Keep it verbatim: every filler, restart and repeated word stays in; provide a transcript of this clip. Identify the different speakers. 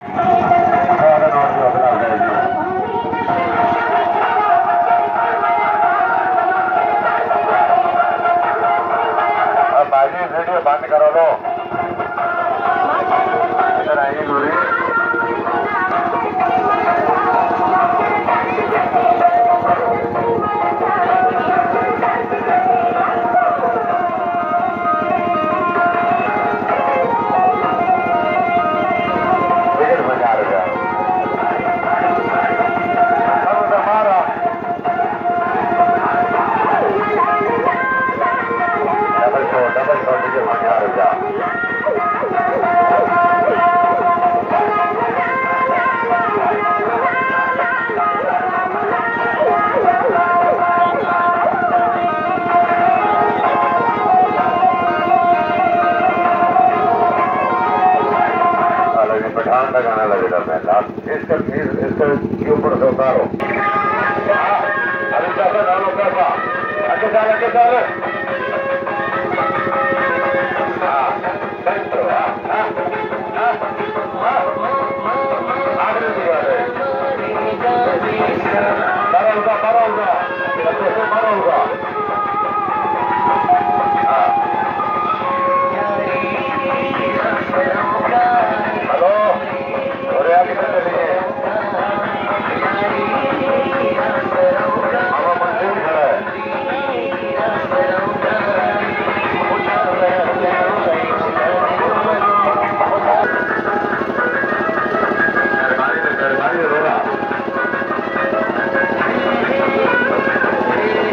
Speaker 1: Video बंद करो लो, इधर आइए दूरी। टिकट बजा रहे हमारा double show double show ticket बजा रहे। पठान का गाना लगेगा मैं लास्ट इसका इसका ऊपर से उतारो। अरे पैसा डालो पैसा, अच्छा डाल अच्छा डाल।